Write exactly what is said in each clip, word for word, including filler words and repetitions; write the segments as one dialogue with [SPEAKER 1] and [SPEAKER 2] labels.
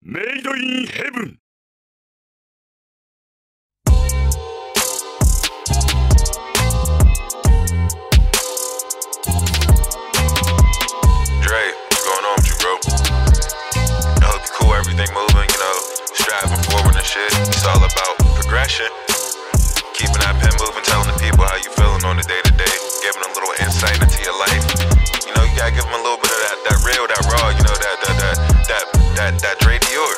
[SPEAKER 1] メイドインヘブン。
[SPEAKER 2] Everything moving, you know, striving forward and shit. It's all about progression. Keeping that pen moving, telling the people how you feeling on the day to day, giving them a little insight into your life. You know, you gotta give them a little bit of that, that real, that raw, you know, that, that, that, that, that, that Dre Dior.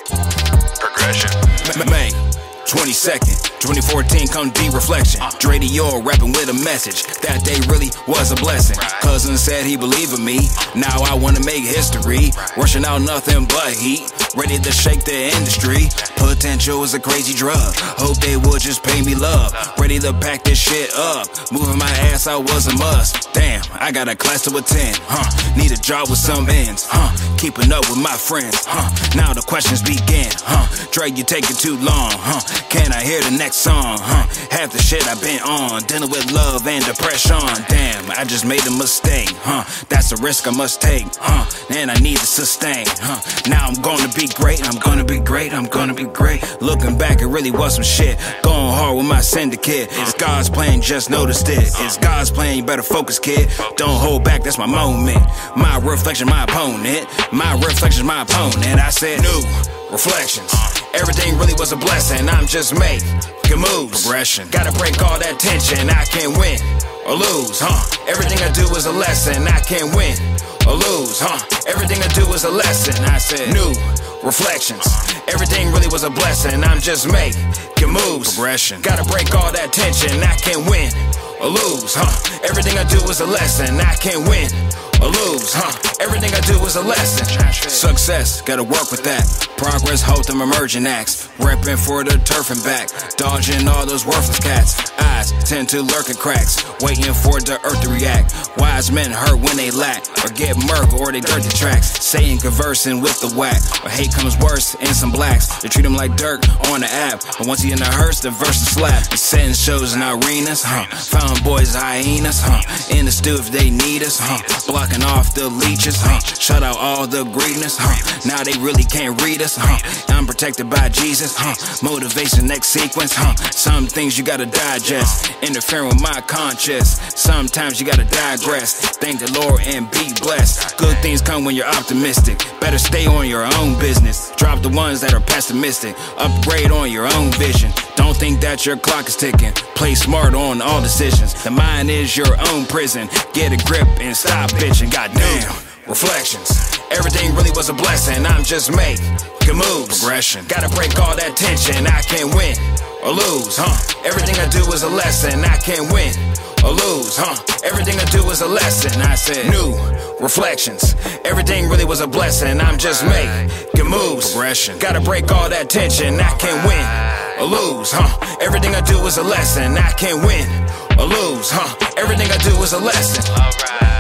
[SPEAKER 2] Progression.
[SPEAKER 3] May twenty-second, twenty fourteen, come deep reflection. Dre Dior rapping with a message. That day really was a blessing. Cousin said he believed in me. Now I wanna make history. Rushing out nothing but heat. Ready to shake the industry. Potential is a crazy drug. Hope they would just pay me love. Ready to pack this shit up. Moving my ass out was a must. Damn, I got a class to attend. Huh? Need a job with some ends. Huh? Keeping up with my friends. Huh? Now the questions begin. Huh? Dre, you taking too long. Huh? Can I hear the next song? Huh? Half the shit I've been on, dealing with love and depression. Damn, I just made a mistake. Huh? That's a risk I must take. Huh? And I need to sustain. Huh? Now I'm gonna be great. I'm gonna be great. I'm gonna be great. Looking back, it really was some shit. Going hard with my syndicate. It's God's plan, just noticed it. It's God's plan, you better focus, kid. Don't hold back, that's my moment. My reflection, my opponent. My reflection, my opponent. I said new reflections. Everything really was a blessing. I'm just making moves. Progression. Gotta break all that tension. I can't win or lose, huh? Everything I do is a lesson. I can't win or lose, huh? Everything I do is a lesson. I said new reflections. Everything really was a blessing. I'm just making moves. Progression. Gotta break all that tension. I can't win or lose, huh? Everything I do is a lesson. I can't win or lose, huh? Everything I do is a lesson. Success, gotta work with that. Progress, hope them emerging acts. Repping for the turf and back. Dodging all those worthless cats. Eyes tend to lurk at cracks. Waiting for the earth to react. Wise men hurt when they lack. Or get murk or they dirty tracks. Saying conversing with the whack. Or hate comes worse in some blacks. They treat them like dirt on the app. But once he in the hearse, the verse is slap. Setting shows in arenas, huh? Found boys hyenas, huh? In the stew if they need us, huh? Blocking off the leeches, huh? Shut out all the greediness, huh? Now they really can't read us, huh? I'm protected by Jesus, huh? Motivation next sequence, huh? Some things you gotta digest, interfering with my conscience. Sometimes you gotta digress. Thank the Lord and be blessed. Good things come when you're optimistic. Better stay on your own business. Drop the ones that are pessimistic. Upgrade on your own vision. Don't think that your clock is ticking. Play smart on all decisions. The mind is your own prison. Get a grip and stop bitching. Goddamn. Reflections. Everything really was a blessing. I'm just making moves. Progression. Gotta break all that tension. I can't win or lose, huh? Everything I do is a lesson. I can't win or lose, huh? Everything I do is a lesson. I said new reflections. Everything really was a blessing. I'm just making moves. Progression. Gotta break all that tension. I can't win or lose, huh? Everything I do is a lesson. I can't win or lose, huh? Everything I do is a lesson. Alright.